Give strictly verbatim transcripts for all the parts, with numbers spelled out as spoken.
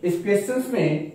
इस क्वेश्चन में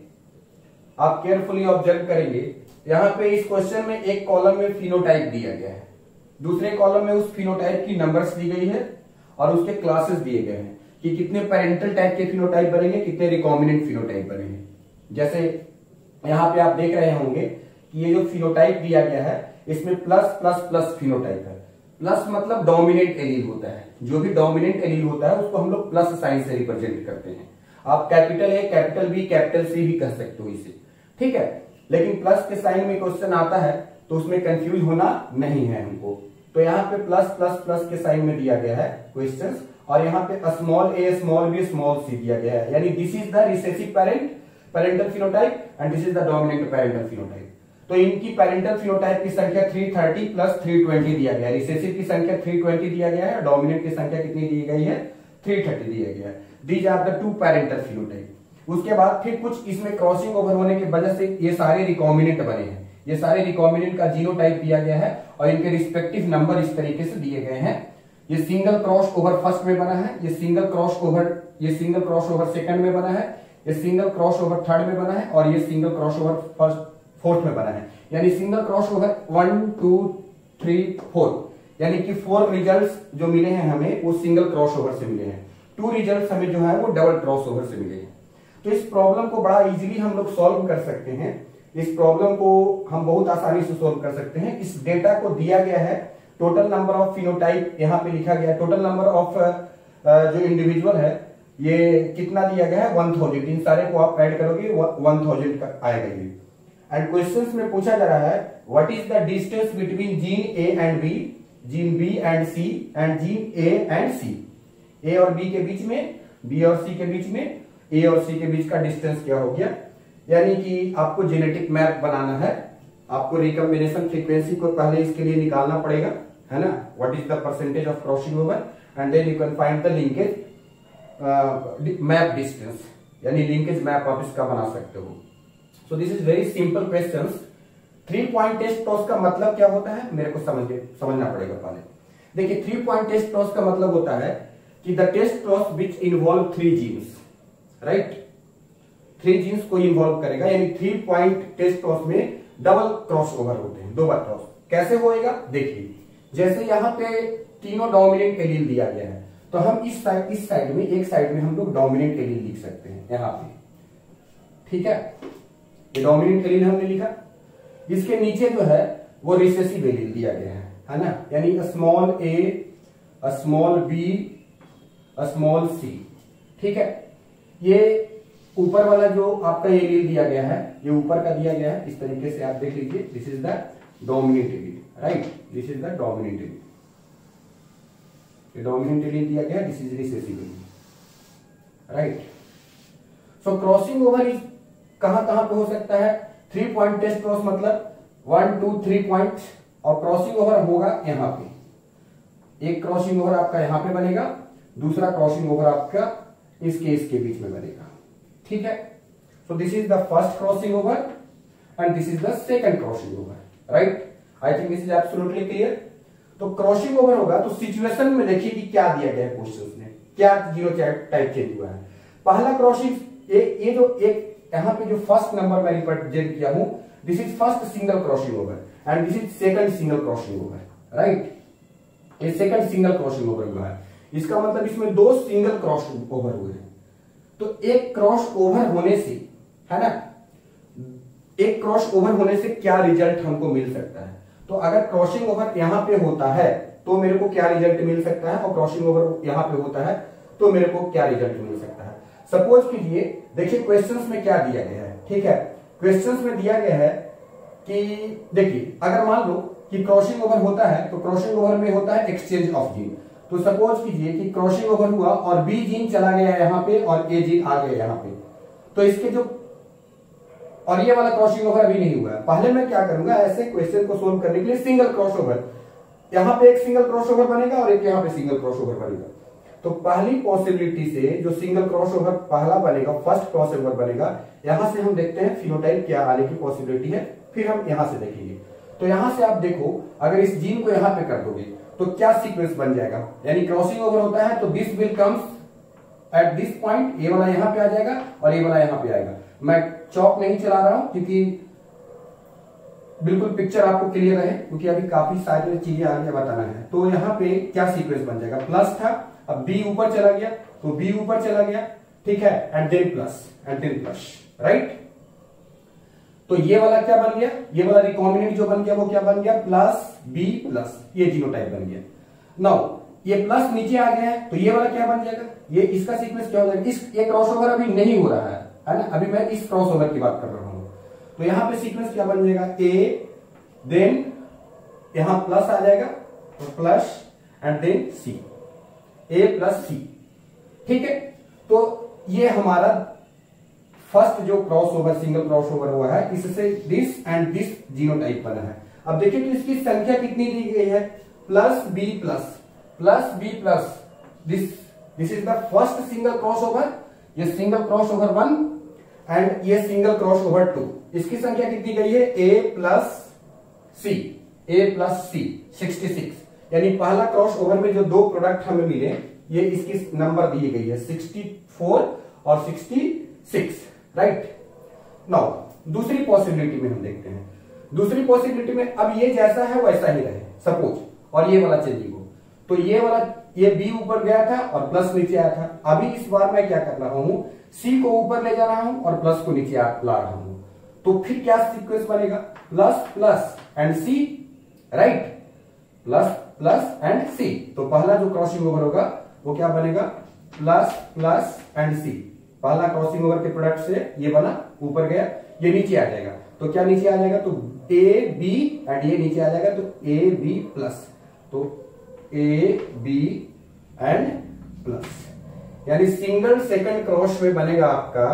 आप केयरफुली ऑब्जर्व करेंगे, यहां पे इस क्वेश्चन में एक कॉलम में फिनोटाइप दिया गया है, दूसरे कॉलम में उस फिनोटाइप की नंबर्स दी गई है और उसके क्लासेस दिए गए हैं कि कितने पेरेंटल टाइप के फिनोटाइप बनेंगे, कितने रिकॉम्बिनेंट फिनोटाइप बनेंगे। जैसे यहां पे आप देख रहे होंगे कि ये जो फिनोटाइप दिया गया है इसमें प्लस प्लस प्लस फिनोटाइप है। प्लस मतलब डोमिनेंट एलील होता है, जो भी डोमिनेंट एलील होता है उसको हम लोग प्लस साइन से रिप्रेजेंट करते हैं। आप capital A, capital B, capital C भी कह सकते हो इसे, ठीक है। लेकिन प्लस के साइन में क्वेश्चन आता है तो उसमें कंफ्यूज होना नहीं है हमको। तो यहाँ पे प्लस प्लस प्लस के साइन में दिया गया है क्वेश्चन, और यहाँ पे small A, small B, small C दिया गया है, यानी this is the recessive parent parental phenotype and this is the dominant parental phenotype. तो इनकी पेरेंटल फिनोटाइप की संख्या तीन सौ तीस प्लस तीन सौ बीस दिया गया है, रिसेसिव की संख्या तीन सौ बीस दिया गया है, डोमिनेंट की संख्या कितनी दी गई है, तीन सौ तीस दिया गया है। These are the two parental phenotype. उसके बाद फिर कुछ इसमें क्रॉसिंग ओवर होने की वजह से ये सारे रिकॉम्बिनेंट बने हैं, ये सारे रिकॉम्बिनेंट का जीनोटाइप दिया गया है और इनके रिस्पेक्टिव नंबर इस तरीके से दिए गए हैं। ये सिंगल क्रॉस ओवर फर्स्ट में बना है, ये सिंगल क्रॉस ओवर ये सिंगल क्रॉस ओवर सेकंड में बना है, ये सिंगल क्रॉस ओवर थर्ड में बना है और ये single cross over first fourth में बना है। यानी single cross over one two three four, यानी कि फोर रिजल्ट्स जो मिले हैं हमें वो सिंगल क्रॉस ओवर से मिले हैं, टू रिजल्ट्स हमें जो है वो डबल क्रॉस ओवर से मिले हैं। तो इस प्रॉब्लम को बड़ा इजीली हम लोग सॉल्व कर सकते हैं, इस प्रॉब्लम को हम बहुत आसानी से सॉल्व कर सकते हैं। इस डेटा को दिया गया है, टोटल नंबर ऑफ फिनोटाइप यहाँ पे लिखा गया है, टोटल नंबर ऑफ जो इंडिविजुअल है ये कितना दिया गया है, वन थाउजेंड। इन सारे को आप ऐड करोगे वन थाउजेंड का आएगा ये। एंड क्वेश्चंस में पूछा जा रहा है what is the distance between gene A and B, gene B and C and gene A and C. A और बी के बीच में, बी और सी के बीच में, ए और सी के बीच का डिस्टेंस क्या हो गया। यानी कि आपको जेनेटिक मैप बनाना है, आपको रिकॉम्बिनेशन फ्रीक्वेंसी को पहले इसके लिए निकालना पड़ेगा, है ना। What is the percentage of crossing over and then you can find the linkage map distance, यानी लिंकेज मैप आप इसका बना सकते हो। So this is very simple question. Three point test टॉस का मतलब क्या होता है मेरे को समझ समझना पड़ेगा पहले। देखिए थ्री पॉइंट टेस्ट टॉस का मतलब होता है कि द टेस्ट टॉस which involve three genes, right, three genes को इन्वॉल्व करेगा, यानी थ्री पॉइंट टेस्ट टॉस में डबल क्रॉस ओवर होते हैं, दो बार क्रॉस। कैसे होएगा देखिए, जैसे यहाँ पे तीनों डोमिनेंट एलील दिया गया है तो हम इस साइड इस साइड में एक साइड में हम लोग डोमिनेंट एलील लिख सकते हैं यहाँ पे, ठीक है। ये डोमिनेंट एलील हमने लिखा, इसके नीचे जो है वो रिसेसिव एलील दिया गया है, है ना, यानी small A, small B, small C, ठीक है। ये ऊपर वाला जो आपका एलील दिया गया है ये ऊपर का दिया गया है, इस तरीके से आप देख लीजिए, this is the dominant allele, right, this is the dominant allele, ये डोमिनेंट एलील दिया गया, this is recessive allele, right. So crossing over is कहां कहां पे हो सकता है, थ्री पॉइंट टेस्ट क्रॉस मतलब वन टू थ्री पॉइंट, और क्रॉसिंग ओवर होगा यहाँ पे, एक क्रॉसिंग ओवर आपका यहाँ पे बनेगा, दूसरा क्रॉसिंग ओवर आपका इसके इसके बीच में बनेगा, ठीक है। So this is the first crossing over and this is the second crossing over, right. I think this is absolutely clear. तो क्रॉसिंग ओवर होगा तो सिचुएशन में देखिए कि क्या दिया गया है क्वेश्चन में, क्या जीरो टाइप चेंज हुआ है। पहला क्रॉसिंग, ये ये जो एक यहाँ पे जो फर्स्ट नंबर मैं रिप्रेजेंट किया हूं, this is first single crossing over and this is second single crossing over, right. ये सेकंड सिंगल क्रॉसिंग ओवर हुआ है, इसका मतलब इसमें दो सिंगल क्रॉस ओवर हुए हैं। तो एक क्रॉस ओवर होने से, है ना, एक क्रॉस ओवर होने से क्या रिजल्ट हमको मिल सकता है। तो अगर क्रॉसिंग ओवर यहां पे होता है तो मेरे को क्या रिजल्ट मिल सकता है, और क्रॉसिंग ओवर यहां पे होता है तो मेरे को क्या रिजल्ट मिल सकता है। सपोज कीजिए, देखिए क्वेश्चंस में क्या दिया गया है, ठीक है। क्वेश्चंस में दिया गया है कि देखिए अगर मान लो कि क्रॉसिंग ओवर होता है तो क्रॉसिंग ओवर में होता है एक्सचेंज ऑफ जीन। तो सपोज कीजिए कि क्रॉसिंग ओवर हुआ और बी जीन चला गया यहाँ पे और ए जीन आ गया यहाँ पे, तो इसके जो, और ये वाला क्रॉसिंग ओवर अभी नहीं हुआ है। पहले मैं क्या करूंगा, ऐसे क्वेश्चन को सोल्व करने के लिए सिंगल क्रॉस ओवर, यहाँ पे एक सिंगल क्रॉस ओवर बनेगा और एक यहाँ पे सिंगल क्रॉस ओवर बनेगा। तो पहली पॉसिबिलिटी से जो सिंगल क्रॉस ओवर पहला बनेगा, फर्स्ट क्रॉस ओवर बनेगा, यहां से हम देखते हैं फिनोटाइप क्या आने की पॉसिबिलिटी है, फिर हम यहां से देखेंगे। तो यहां से आप देखो, अगर इस जीन को यहां पे कर दोगे तो क्या सीक्वेंस बन जाएगा, यानी क्रॉसिंग ओवर होता है तो this will comes at this point, ये वाला यहां पे आ जाएगा और ये वाला यहां पे आएगा। मैं चौक नहीं चला रहा हूं क्योंकि बिल्कुल पिक्चर आपको क्लियर रहे, क्योंकि अभी काफी सारी चीजें आगे बताना है। तो यहाँ पे क्या सीक्वेंस बन जाएगा, प्लस था, अब बी ऊपर चला गया तो बी ऊपर चला गया, ठीक है, and then plus and then plus, right. तो ये वाला क्या बन गया, ये वाला रिकॉम्बिनेंट जो बन गया वो क्या बन गया, प्लस बी प्लस, ये जीनोटाइप बन गया। नाउ ये प्लस नीचे आ गया है तो ये वाला क्या बन जाएगा, ये इसका सीक्वेंस क्या हो जाएगा, इस ये क्रॉसओवर अभी नहीं हो रहा है, है ना, अभी मैं इस क्रॉसओवर की बात कर रहा हूं। तो यहां पे सीक्वेंस क्या बन जाएगा, ए देन यहां प्लस आ जाएगा तो plus and then C, A plus C, ठीक है। तो ये हमारा फर्स्ट जो क्रॉसओवर सिंगल क्रॉसओवर हुआ है, इससे दिस एंड दिस जीनोटाइप बना है। अब देखिए तो इसकी संख्या कितनी दी गई है, plus B plus plus B plus, this this is the first single crossover, ये सिंगल क्रॉसओवर वन एंड ये सिंगल क्रॉसओवर टू। इसकी संख्या कितनी गई है, A plus C, A plus C sixty six, यानी पहला क्रॉसओवर में जो दो प्रोडक्ट हमें मिले ये इसकी नंबर दी गई है सिक्सटी फोर और सिक्सटी सिक्स, राइट। नाउ दूसरी पॉसिबिलिटी में हम देखते हैं, दूसरी पॉसिबिलिटी में अब ये जैसा है वैसा ही रहे सपोज, और ये वाला चेंजिंग हो, तो ये वाला ये बी ऊपर गया था और प्लस नीचे आया था। अभी इस बार मैं क्या कर रहा हूं, सी को ऊपर ले जा रहा हूं और प्लस को नीचे ला रहा हूं, तो फिर क्या सीक्वेंस बनेगा, plus plus and C, right, plus plus and C. तो पहला जो क्रॉसिंग ओवर होगा वो क्या बनेगा, प्लस प्लस एंड सी, पहला क्रॉसिंग ओवर के प्रोडक्ट से ये बना, ऊपर गया, ये नीचे आ जाएगा, तो क्या नीचे आ जाएगा, तो ए बी एंड ये नीचे आ जाएगा, तो ए बी प्लस, तो ए बी एंड प्लस, यानी सिंगल सेकंड क्रॉस में बनेगा आपका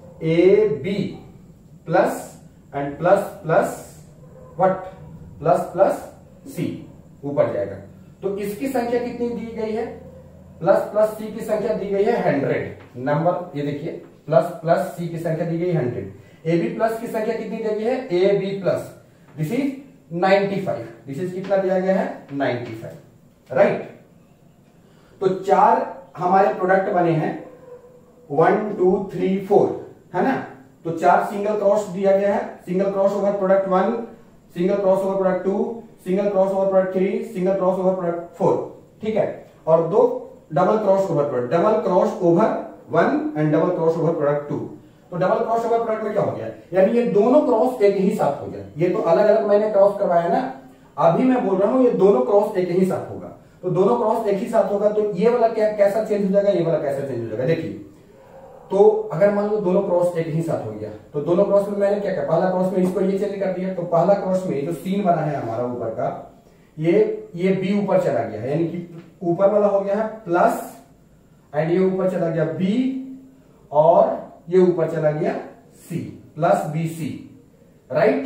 A B plus and plus plus what, plus plus C, ऊपर जाएगा। तो इसकी संख्या कितनी दी गई है, प्लस प्लस सी की संख्या दी गई है हंड्रेड नंबर, ये देखिए प्लस प्लस सी की संख्या दी गई हंड्रेड, ए बी प्लस की संख्या कितनी दी गई है, A B plus, this is ninety five, this is कितना दिया गया है, नाइन्टी फाइव, राइट। तो चार हमारे प्रोडक्ट बने हैं, वन टू थ्री फोर, है ना, तो चार सिंगल क्रॉस दिया गया है, single cross over product one, single cross over product two, single cross over product three, single cross over product four, ठीक है, और दो double cross over product, double cross over one and double cross over product two. तो double cross over product में क्या हो गया, यानी ये दोनों क्रॉस एक ही साथ हो गया, ये तो अलग अलग मैंने क्रॉस करवाया ना, अभी मैं बोल रहा हूं ये दोनों क्रॉस एक ही साथ होगा, तो दोनों क्रॉस एक ही साथ होगा, तो ये वाला क्या कैसा चेंज हो जाएगा, ये वाला कैसा चेंज हो जाएगा, देखिए। तो अगर मान लो दोनों क्रॉस एक ही साथ हो गया, तो दोनों क्रॉस में मैंने क्या किया, पहला क्रॉस में इसको ये चेंज कर दिया, तो पहला क्रॉस में जो सीन बना है हमारा ऊपर का, ये ये बी ऊपर चला गया है, यानी कि ऊपर वाला हो गया है प्लस एंड ये ऊपर चला गया बी और ये ऊपर चला गया C, plus B C, right,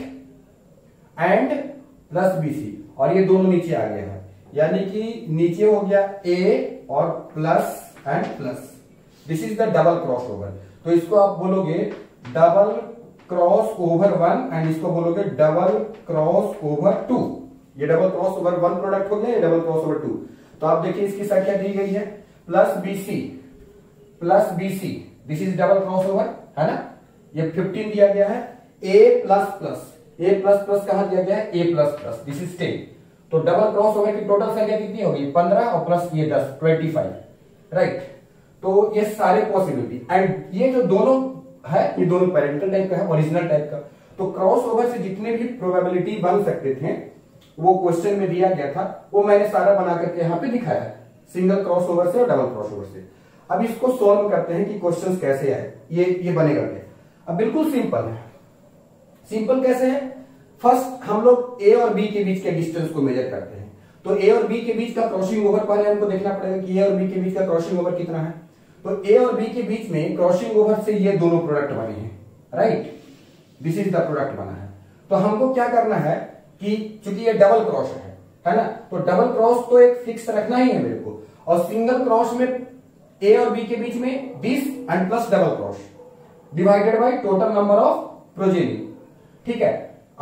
and plus B C, और ये दोनों नीचे आ गया है, यानी कि नीचे हो गया ए और plus and plus, this is the double cross over. तो इसको आप बोलोगे double cross over one and इसको बोलोगे डबल क्रॉस ओवर टू, ये double cross over one product हो गया, ये डबल क्रॉस ओवर टू। तो आप देखिए इसकी संख्या दी गई है plus B C plus B C, this is double cross over, है ना, ये फिफ्टीन दिया गया है, A plus plus, A plus plus कहां दिया गया है, A plus plus, this is ten. तो डबल क्रॉस ओवर की टोटल संख्या कितनी होगी, पंद्रह और प्लस ये दस, ट्वेंटी फाइव, राइट। तो ये सारे पॉसिबिलिटी, एंड ये जो दोनों है ये दोनों पेरेंटल टाइप का है, ओरिजिनल टाइप का। तो क्रॉस ओवर से जितने भी प्रोबेबिलिटी बन सकते थे वो क्वेश्चन में दिया गया था, वो मैंने सारा बना करके यहाँ पे दिखाया है, सिंगल क्रॉस ओवर से और डबल क्रॉस ओवर से। अब इसको सॉल्व करते हैं कि क्वेश्चंस कैसे आए, ये ये बनेगा क्या। अब बिल्कुल सिंपल है, सिंपल कैसे है, फर्स्ट हम लोग ए और बी के बीच के डिस्टेंस को मेजर करते हैं। तो ए और बी के बीच का क्रॉसिंग ओवर पहले हमको देखना पड़ेगा कि ए और बी के बीच का क्रॉसिंग ओवर कितना है। तो ए और बी के बीच में क्रॉसिंग ओवर से ये दोनों प्रोडक्ट बने हैं, right, this is the product बना है। तो हमको क्या करना है कि चूंकि ये डबल क्रॉस है है ना, तो डबल क्रॉस तो एक फिक्स रखना ही है मेरे को, और सिंगल क्रॉस में ए और बी के बीच में this and plus double cross divided by total number of progeny, ठीक है।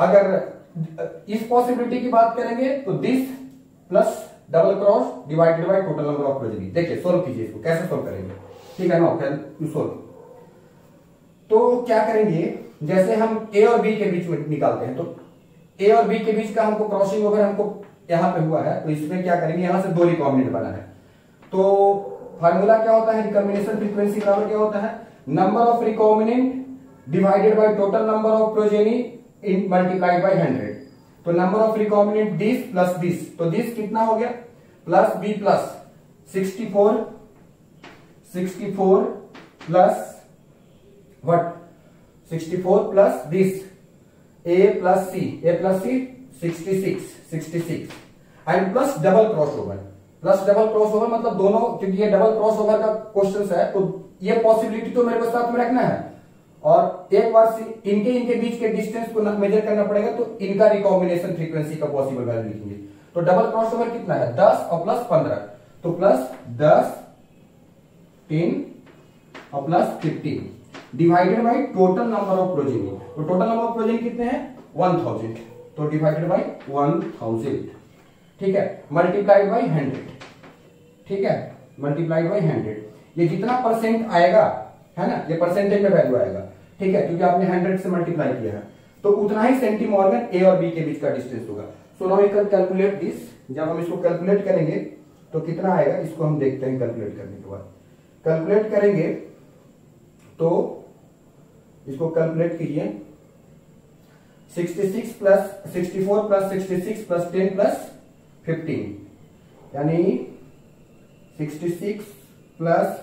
अगर इस पॉसिबिलिटी की बात करेंगे तो this plus double cross divided by total number of progeny. देखिए सोल्व कीजिए इसको, कैसे सोल्व करेंगे। ठीक है ना, सोल्व। तो क्या करेंगे, जैसे हम ए और बी के बीच में निकालते हैं, तो ए और बी के बीच का हमको क्रॉसिंग ओवर हमको यहां पे हुआ है, तो इसमें क्या करेंगे, यहां से दो रिकॉम्बिनेंट बना है, तो फार्मूला क्या होता है, रिकॉम्बिनेशन फ्रीक्वेंसी बराबर क्या होता है, number of recombinant divided by total number of progeny in multiplied by hundred. तो number of recombinant this plus this, तो दिस कितना हो गया, plus B plus sixty four, sixty four plus what, sixty four plus this A plus C, A plus C sixty six, sixty six and plus double cross over, plus double cross over मतलब दोनों, क्योंकि ये double cross over का question है, तो ये possibility तो मेरे को साथ में रखना है, और एक बार इनके इनके बीच के डिस्टेंस को मेजर करना पड़ेगा, तो इनका रिकॉम्बिनेशन फ्रीक्वेंसी का पॉसिबल वैल्यू लिखेंगे। तो डबल क्रॉस ओवर कितना है, दस और प्लस पंद्रह, तो प्लस दस, टेन और plus fifteen divided by total number of progeny, तो टोटल नंबर ऑफ प्रोजेनी कितने हैं, वन थाउजेंड, तो डिवाइडेड बाई वन थाउजेंड, ठीक है, मल्टीप्लाइड बाई हंड्रेड, ठीक है, मल्टीप्लाइड बाई हंड्रेड, ये जितना परसेंट आएगा है ना, ये परसेंटेज में वैल्यू आएगा, ठीक है, क्योंकि आपने हंड्रेड से मल्टीप्लाई किया है, तो उतना ही सेंटीमॉर्गन ए और बी के बीच का डिस्टेंस होगा। So now we can calculate this, जब हम इसको कैलकुलेट करेंगे तो कितना आएगा, इसको हम देखते हैं कैलकुलेट करने के बाद। कैलकुलेट करेंगे तो इसको कैलकुलेट कीजिए, sixty six plus sixty four plus sixty six plus ten plus fifteen, यानी sixty six plus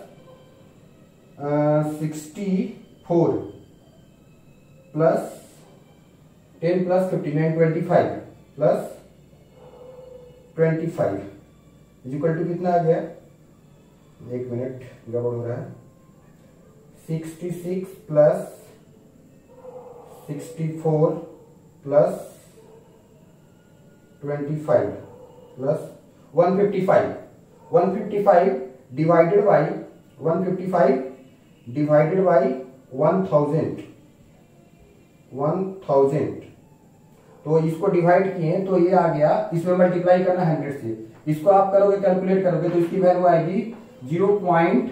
sixty four plus ten plus fifteen and twenty five plus twenty five is equal to कितना आ गया, एक minute गड़बड़ हो रहा है, sixty six plus sixty four plus twenty five plus one fifty five, one fifty five divided by one fifty five divided by one thousand, one thousand, तो इसको डिवाइड किए तो ये आ गया, इसमें मल्टीप्लाई करना हंड्रेड से, इसको आप करोगे कैलकुलेट करोगे तो इसकी वैल्यू आएगी zero point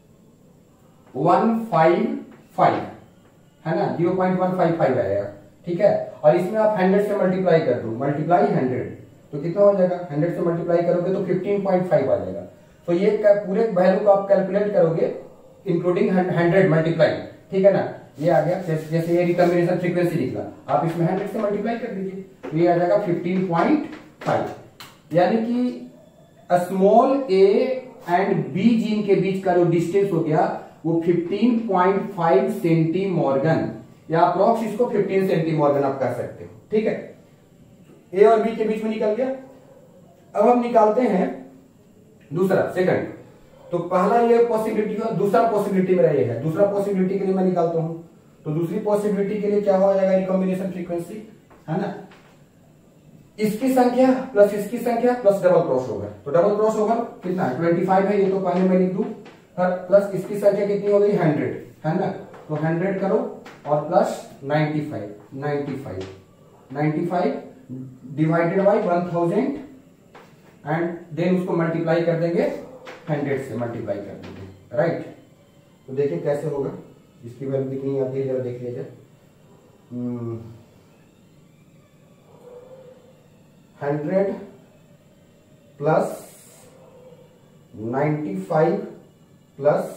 one five five, है ना, zero point one five five आएगा, ठीक है, और इसमें आप हंड्रेड से मल्टीप्लाई कर दो, मल्टीप्लाई हंड्रेड, तो कितना हो जाएगा, हंड्रेड से मल्टीप्लाई करोगे तो फिफ्टीन पॉइंट फाइव आ जाएगा। तो ये पूरे वैल्यू को आप कैलकुलेट करोगे इंक्लूडिंग हंड्रेड मल्टीप्लाई, ठीक है ना, ये आ गया, जैसे, जैसे ये रिकॉम्बिनेशन फ्रीक्वेंसी निकला, आप इसमें हंड्रेड से मल्टीप्लाई कर दीजिए, तो ये आ जाएगा फिफ्टीन पॉइंट फाइव, यानी कि small A and B gene के बीच का जो डिस्टेंस हो गया वो फिफ्टीन पॉइंट फाइव सेंटीमॉर्गन, या अप्रॉक्स इसको फिफ्टीन सेंटीमॉर्गन आप कर सकते हो, ठीक है, ए और बी के बीच में निकल गया। अब हम निकालते हैं दूसरा, सेकंड, तो पहला ये पॉसिबिलिटी है, दूसरा पॉसिबिलिटी मेरा ये है, दूसरा पॉसिबिलिटी के लिए मैं निकालता हूं, तो दूसरी पॉसिबिलिटी के लिए क्या हो जाएगा, रिकॉम्बिनेशन फ्रीक्वेंसी, है ना, इसकी संख्या प्लस इसकी संख्या प्लस डबल क्रॉस ओवर, तो डबल क्रॉस ओवर कितना है, ट्वेंटी फाइव है, ये तो पहले मैं लिख दूं, प्लस इसकी संख्या कितनी हो गई, हंड्रेड, है ना, तो हंड्रेड करो और plus ninety five, ninety five, ninety five divided by one thousand and then उसको मल्टीप्लाई कर देंगे, हंड्रेड से मल्टीप्लाई कर देंगे, राइट। तो देखिए कैसे होगा, इसकी वैल्यू कितनी आती है जरा देख लीजिए, hundred plus ninety five plus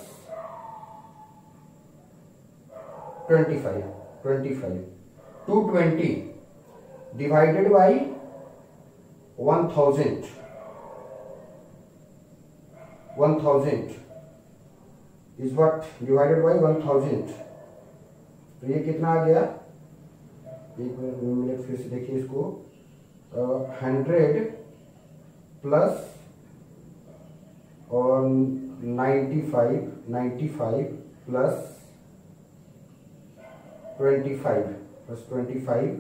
twenty five, twenty five, two twenty divided by one thousand, one thousand is what divided by one thousand, तो ये कितना आ गया, एक मिनट फिर से देखिए इसको, हंड्रेड प्लस और ninety five, ninety five plus twenty five plus twenty five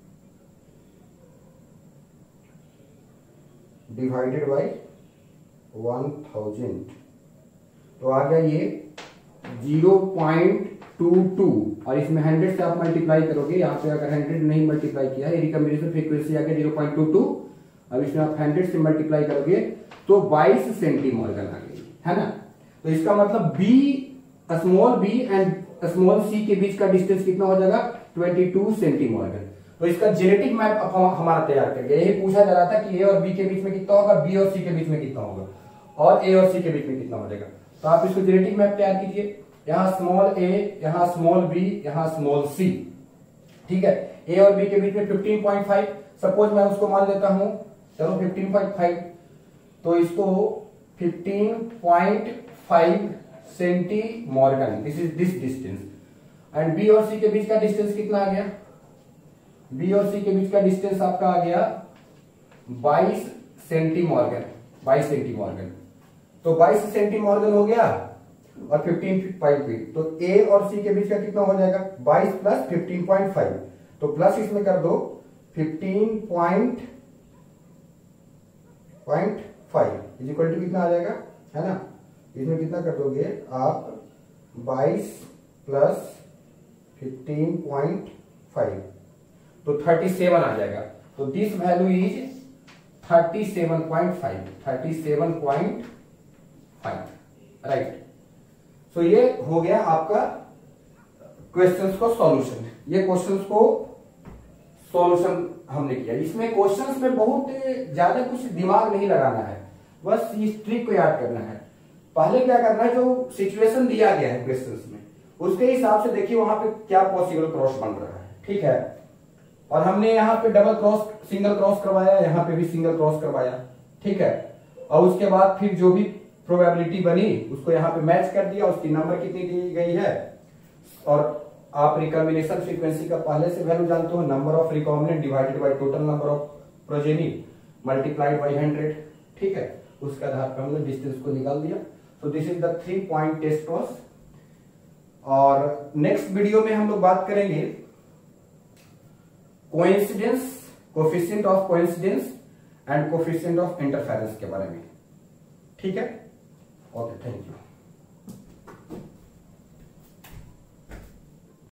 divided by one thousand, तो आ गया ये जीरो पॉइंट टू टू, और इसमें हंड्रेड से आप मल्टीप्लाई करोगे, यहाँ पे अगर हंड्रेड नहीं मल्टीप्लाई किया है, रिकॉम्बिनेशन फ्रीक्वेंसी आ गया जीरो पॉइंट टू टू, अब इसमें आप हंड्रेड से मल्टीप्लाई करोगे तो बाईस सेंटीमॉर्गन आ गई, है ना, तो इसका मतलब B small B and small C के बीच का डिस्टेंस कितना हो जाएगा, बाईस सेंटीमॉर्गन। तो इसका जेनेटिक मैप अब हम हमारा तैयार करके, यही पूछा जा रहा था कि ए और बी के बीच में कितना होगा, बी और सी के बीच में कितना होगा, और ए और सी के बीच में कितना हो जाएगा। तो आप इसको जेनेटिक मैप तैयार कीजिए, यहाँ स्मॉल ए, यहाँ स्मॉल बी, यहाँ स्मॉल सी, ठीक है। ए और बी के बीच में पंद्रह पॉइंट फाइव, सपोज मैं उसको मान लेता हूं, चलो पंद्रह पॉइंट फाइव, तो इसको पंद्रह point five centimorgan, this is this distance. And B और सी के बीच का डिस्टेंस कितना आ गया, बी और सी के बीच का डिस्टेंस आपका आ गया बाईस सेंटीमॉर्गन, बाईस सेंटीमॉर्गन। तो बाईस सेंटीमॉर्गन हो गया और पंद्रह फाइव फीट, तो ए और सी के बीच का कितना हो जाएगा, बाईस प्लस पंद्रह पॉइंट फाइव, तो प्लस इसमें कर दो पंद्रह point five is equal to कितना आ जाएगा, है ना। इसमें कितना कर दोगे आप, बाईस प्लस पंद्रह पॉइंट फाइव, तो सैंतीस आ जाएगा। तो दिस वैल्यू इज सैंतीस पॉइंट फाइव, सैंतीस पॉइंट फाइव, राइट। सो ये हो गया आपका क्वेश्चंस को सॉल्यूशन। ये क्वेश्चंस को सॉल्यूशन हमने किया। इसमें क्वेश्चंस में बहुत ज्यादा कुछ दिमाग नहीं लगाना है, बस इस ट्रिक को याद करना है। पहले क्या करना है, जो सिचुएशन दिया गया है क्वेश्चंस में, उसके हिसाब से देखिए वहां पे क्या पॉसिबल क्रॉस बन रहा है, ठीक है। और हमने यहाँ पे डबल क्रॉस, सिंगल क्रॉस करवाया, यहाँ पे भी सिंगल क्रॉस करवाया, ठीक है। और उसके बाद फिर जो भी प्रोबेबिलिटी बनी उसको यहाँ पे मैच कर दिया, उसकी नंबर कितनी दी गई है, और आप रिकॉम्बिनेशन फ्रीक्वेंसी का पहले से वैल्यू जानते हो, number of recombinant divided by total number of progeny multiplied by hundred, ठीक है। उसके आधार पर हमने डिस्टेंस को निकाल दिया। So this is the three point test cross. और नेक्स्ट वीडियो में हम लोग बात करेंगे coincidence, coefficient of coincidence and coefficient of interference के बारे में, ठीक है। Okay, thank you.